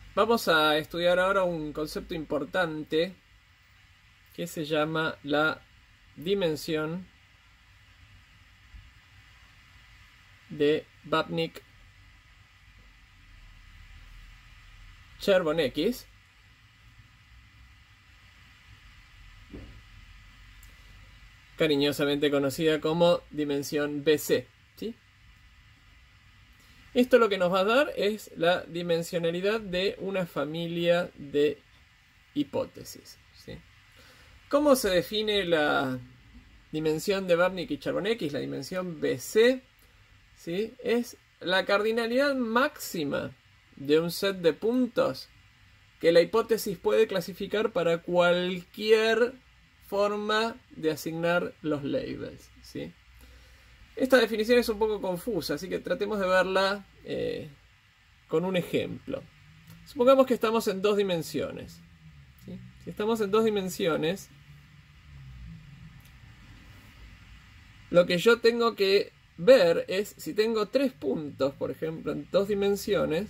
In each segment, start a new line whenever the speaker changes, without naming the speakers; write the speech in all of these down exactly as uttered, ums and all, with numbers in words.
Vamos a estudiar ahora un concepto importante que se llama la dimensión de Babnik-Chervoneckis, cariñosamente conocida como dimensión B C, ¿sí? Esto lo que nos va a dar es la dimensionalidad de una familia de hipótesis, ¿sí? ¿Cómo se define la dimensión de Babnik y Chervoneckis? La dimensión B C, ¿sí? Es la cardinalidad máxima de un set de puntos que la hipótesis puede clasificar para cualquier forma de asignar los labels, ¿sí? Esta definición es un poco confusa, así que tratemos de verla eh, con un ejemplo. Supongamos que estamos en dos dimensiones, ¿sí? Si estamos en dos dimensiones, lo que yo tengo que ver es si tengo tres puntos, por ejemplo, en dos dimensiones,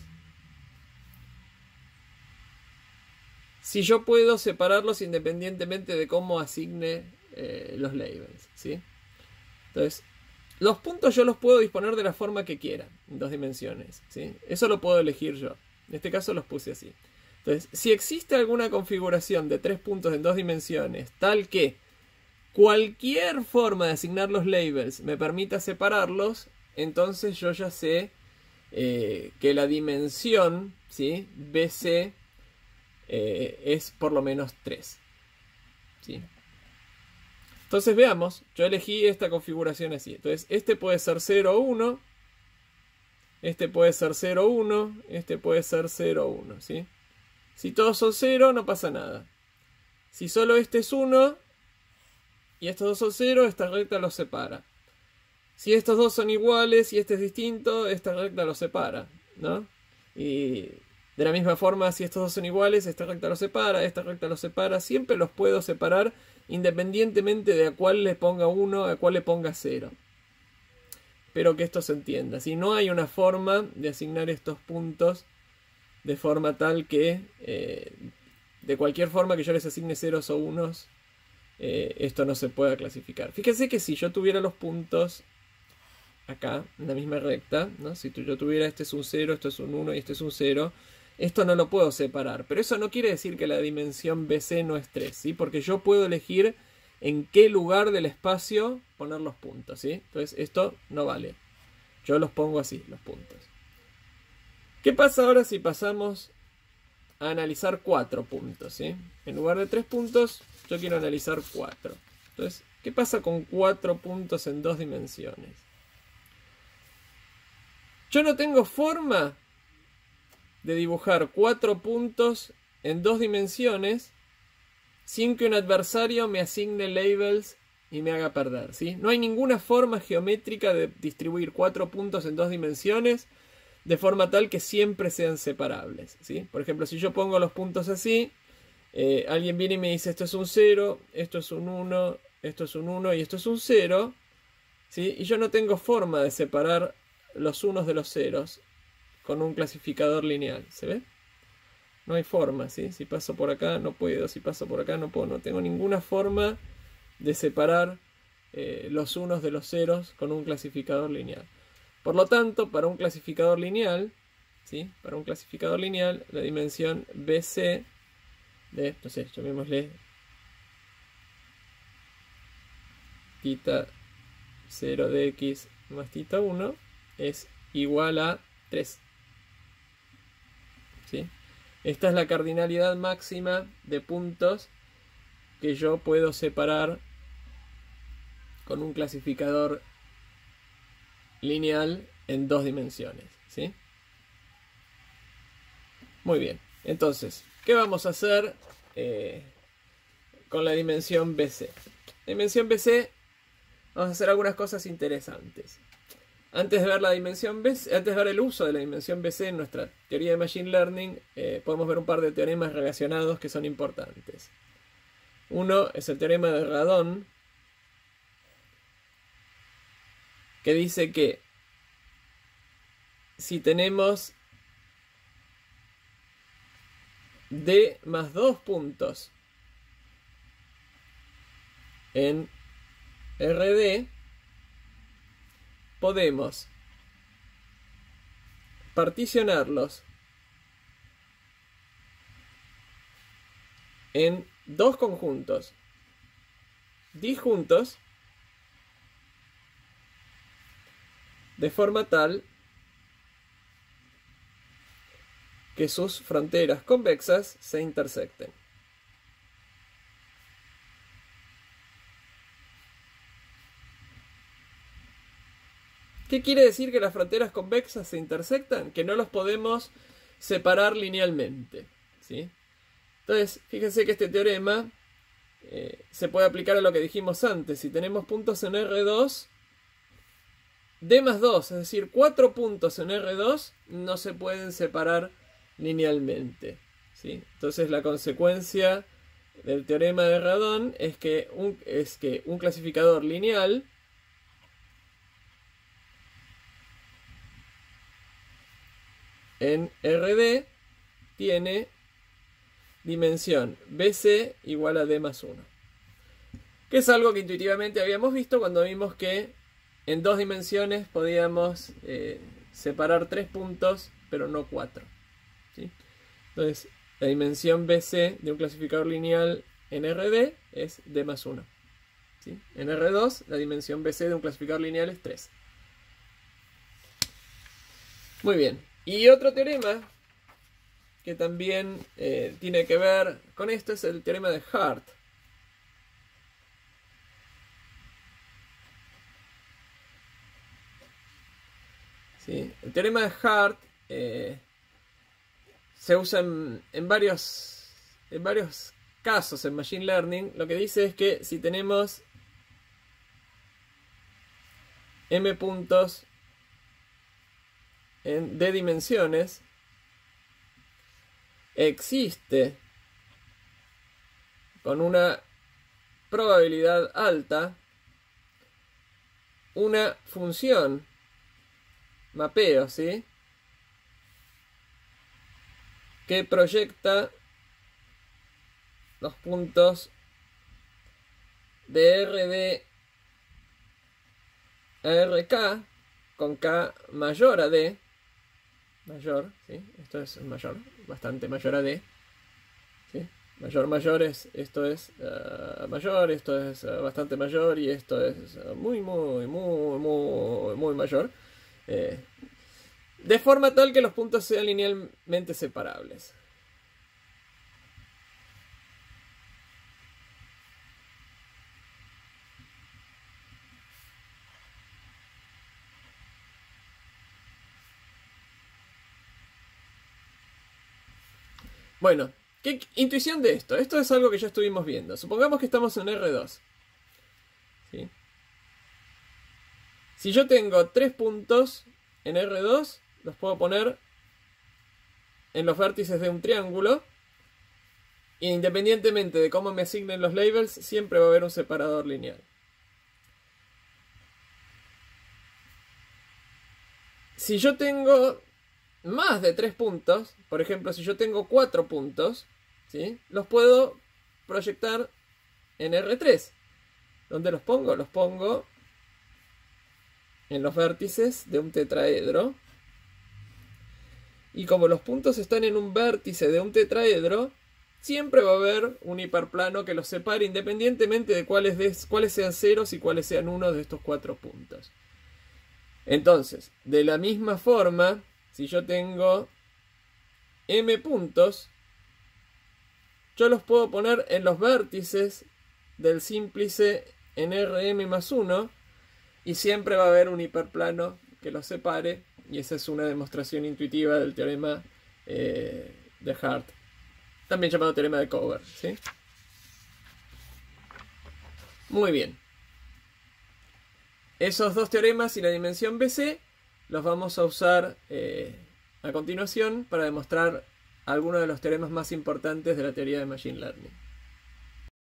si yo puedo separarlos independientemente de cómo asigne eh, los labels, ¿sí? Entonces, los puntos yo los puedo disponer de la forma que quiera, en dos dimensiones, ¿sí? Eso lo puedo elegir yo. En este caso los puse así. Entonces, si existe alguna configuración de tres puntos en dos dimensiones, tal que cualquier forma de asignar los labels me permita separarlos, entonces yo ya sé eh, que la dimensión, ¿sí?, B C eh, es por lo menos tres, ¿sí? Entonces veamos, yo elegí esta configuración así. Entonces este puede ser cero, uno, este puede ser cero, uno, este puede ser cero, uno, ¿sí? Si todos son cero, no pasa nada. Si solo este es uno y estos dos son cero, esta recta los separa. Si estos dos son iguales y este es distinto, esta recta los separa, ¿no? Y de la misma forma, si estos dos son iguales, esta recta los separa, esta recta los separa. Siempre los puedo separar independientemente de a cuál le ponga uno, a cuál le ponga cero. Espero que esto se entienda. Si no hay una forma de asignar estos puntos de forma tal que eh, de cualquier forma que yo les asigne ceros o unos, eh, esto no se pueda clasificar. Fíjense que si yo tuviera los puntos acá, en la misma recta, ¿no? Si yo tuviera este es un cero, esto es un uno y este es un cero, esto no lo puedo separar. Pero eso no quiere decir que la dimensión B C no es tres, ¿sí? Porque yo puedo elegir en qué lugar del espacio poner los puntos, ¿sí? Entonces esto no vale. Yo los pongo así, los puntos. ¿Qué pasa ahora si pasamos a analizar cuatro puntos, ¿sí? En lugar de tres puntos, yo quiero analizar cuatro. Entonces, ¿qué pasa con cuatro puntos en dos dimensiones? Yo no tengo forma de dibujar cuatro puntos en dos dimensiones sin que un adversario me asigne labels y me haga perder, ¿sí? No hay ninguna forma geométrica de distribuir cuatro puntos en dos dimensiones de forma tal que siempre sean separables, ¿sí? Por ejemplo, si yo pongo los puntos así, eh, alguien viene y me dice esto es un cero, esto es un uno, esto es un uno y esto es un cero, ¿sí? Y yo no tengo forma de separar los unos de los ceros con un clasificador lineal, ¿se ve? No hay forma, ¿sí? Si paso por acá no puedo, si paso por acá no puedo, no tengo ninguna forma de separar eh, los unos de los ceros con un clasificador lineal. Por lo tanto, para un clasificador lineal, ¿sí? Para un clasificador lineal, la dimensión B C de, no sé, llamémosle tita cero de x más tita uno es igual a tres, ¿sí? Esta es la cardinalidad máxima de puntos que yo puedo separar con un clasificador lineal en dos dimensiones, ¿sí? Muy bien, entonces, ¿qué vamos a hacer eh, con la dimensión B C? La dimensión B C, vamos a hacer algunas cosas interesantes. Antes de ver la dimensión B C, antes de ver el uso de la dimensión B C en nuestra teoría de Machine Learning, eh, podemos ver un par de teoremas relacionados que son importantes. Uno es el teorema de Radon, que dice que si tenemos D más dos puntos en R D, podemos particionarlos en dos conjuntos disjuntos de forma tal que sus fronteras convexas se intersecten. ¿Qué quiere decir que las fronteras convexas se intersectan? Que no los podemos separar linealmente, ¿sí? Entonces, fíjense que este teorema eh, se puede aplicar a lo que dijimos antes. Si tenemos puntos en R dos, D más dos, es decir, cuatro puntos en R dos, no se pueden separar linealmente, ¿sí? Entonces, la consecuencia del teorema de Radon es que un, es que un clasificador lineal en R D tiene dimensión B C igual a D más uno. Que es algo que intuitivamente habíamos visto cuando vimos que en dos dimensiones podíamos eh, separar tres puntos, pero no cuatro, ¿sí? Entonces, la dimensión B C de un clasificador lineal en R D es D más uno, ¿sí? En R dos, la dimensión B C de un clasificador lineal es tres. Muy bien. Y otro teorema que también eh, tiene que ver con esto es el teorema de Hart. ¿Sí? El teorema de Hart eh, se usa en, en, varios, en varios casos en Machine Learning. Lo que dice es que si tenemos m puntos en d dimensiones, existe con una probabilidad alta una función mapeo, ¿sí?, que proyecta los puntos de R D a R K con K mayor a D, mayor, ¿sí? Esto es mayor, bastante mayor a D, ¿sí? Mayor, mayor es, esto es uh, mayor, esto es uh, bastante mayor y esto es uh, muy, muy, muy, muy, muy mayor. Eh, de forma tal que los puntos sean linealmente separables. Bueno, ¿qué intuición de esto? Esto es algo que ya estuvimos viendo. Supongamos que estamos en R dos, ¿sí? Si yo tengo tres puntos en R dos, los puedo poner en los vértices de un triángulo. E independientemente de cómo me asignen los labels, siempre va a haber un separador lineal. Si yo tengo más de tres puntos, por ejemplo, si yo tengo cuatro puntos, ¿sí?, los puedo proyectar en R tres. ¿Dónde los pongo? Los pongo en los vértices de un tetraedro. Y como los puntos están en un vértice de un tetraedro, siempre va a haber un hiperplano que los separe independientemente de cuáles, de, cuáles sean ceros y cuáles sean unos de estos cuatro puntos. Entonces, de la misma forma, si yo tengo m puntos, yo los puedo poner en los vértices del símplice en R M más uno y siempre va a haber un hiperplano que los separe, y esa es una demostración intuitiva del teorema eh, de Hart, también llamado teorema de Cover, ¿sí? Muy bien. Esos dos teoremas y la dimensión B C los vamos a usar eh, a continuación para demostrar algunos de los teoremas más importantes de la teoría de Machine Learning.